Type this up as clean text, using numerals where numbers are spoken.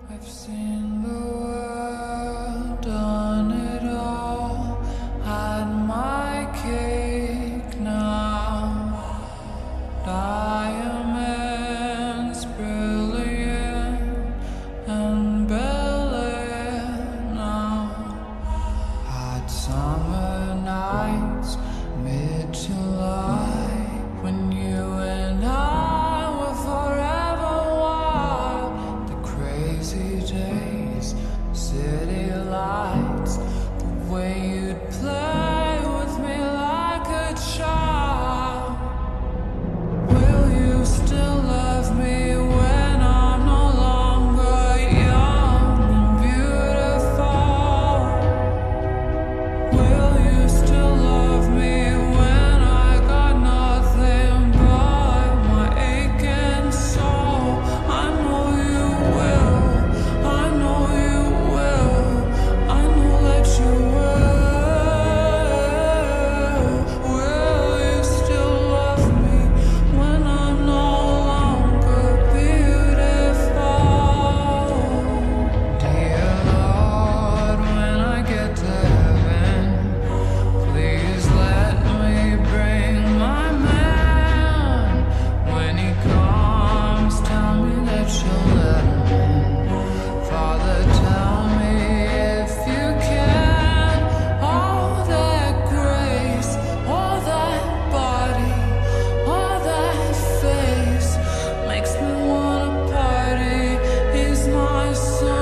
I've seen the world, done it all, had my cake now. Diamonds brilliant and brilliant now. Hot summer nights, mid-July, when you and I were forever wild. The crazy days, city lights, the way you'd play with me like a child. Will you still love me when I'm no longer young and beautiful? Will you still love me when I got nothing but my aching soul? I know you will, I know you will, I know that you will. Will you still love me when I'm no longer beautiful? Dear Lord, when I get to heaven, please let me bring my man. When he comes, tell me that you'll let him in. Father, tell me if you can. All that grace, all that body, all that face makes me wanna party. He's my son.